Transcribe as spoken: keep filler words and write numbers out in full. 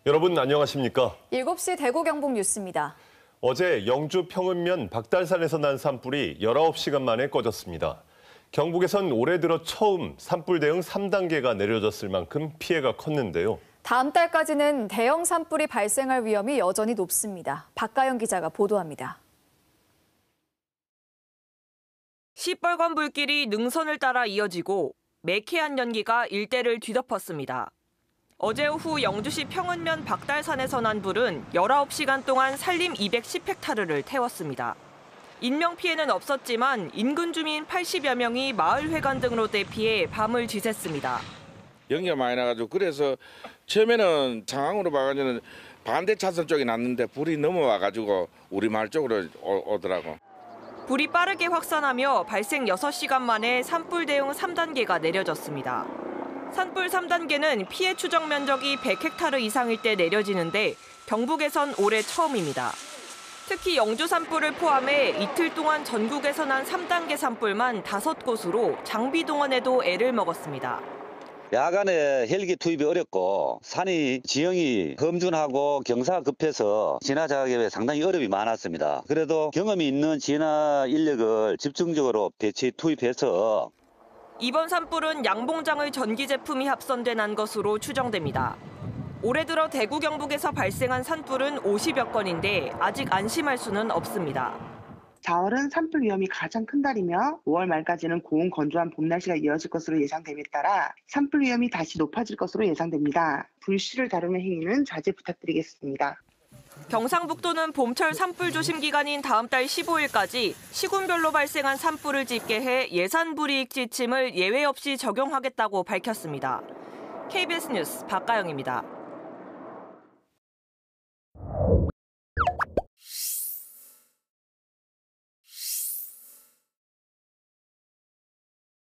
여러분 안녕하십니까? 일곱 시 대구 경북 뉴스입니다. 어제 영주 평은면 박달산에서 난 산불이 열아홉 시간 만에 꺼졌습니다. 경북에선 올해 들어 처음 산불 대응 삼 단계가 내려졌을 만큼 피해가 컸는데요. 다음 달까지는 대형 산불이 발생할 위험이 여전히 높습니다. 박가영 기자가 보도합니다. 시뻘건 불길이 능선을 따라 이어지고 매캐한 연기가 일대를 뒤덮었습니다. 어제 오후 영주시 평은면 박달산에서 난 불은 열아홉 시간 동안 산림 이백십 헥타르를 태웠습니다. 인명피해는 없었지만 인근 주민 팔십여 명이 마을 회관 등으로 대피해 밤을 지샜습니다. 연기가 많이 나가지고 그래서 처음에는 상황으로 봐가지고는 반대 차선 쪽에 났는데 불이 넘어와가지고 우리 마을 쪽으로 오, 오더라고. 불이 빠르게 확산하며 발생 여섯 시간 만에 산불 대응 삼 단계가 내려졌습니다. 산불 삼 단계는 피해 추정 면적이 백 헥타르 이상일 때 내려지는데 경북에선 올해 처음입니다. 특히 영주 산불을 포함해 이틀 동안 전국에서 난 삼 단계 산불만 다섯 곳으로 장비 동원에도 애를 먹었습니다. 야간에 헬기 투입이 어렵고 산이 지형이 험준하고 경사가 급해서 진화 작업에 상당히 어려움이 많았습니다. 그래도 경험이 있는 진화 인력을 집중적으로 배치 투입해서 이번 산불은 양봉장의 전기 제품이 합선돼 난 것으로 추정됩니다. 올해 들어 대구 경북에서 발생한 산불은 오십여 건인데 아직 안심할 수는 없습니다. 사월은 산불 위험이 가장 큰 달이며 오월 말까지는 고온 건조한 봄 날씨가 이어질 것으로 예상됨에 따라 산불 위험이 다시 높아질 것으로 예상됩니다. 불씨를 다루는 행위는 자제 부탁드리겠습니다. 경상북도는 봄철 산불 조심 기간인 다음 달 십오 일까지 시군별로 발생한 산불을 집계해 예산불이익 지침을 예외 없이 적용하겠다고 밝혔습니다. 케이비에스 뉴스 박가영입니다.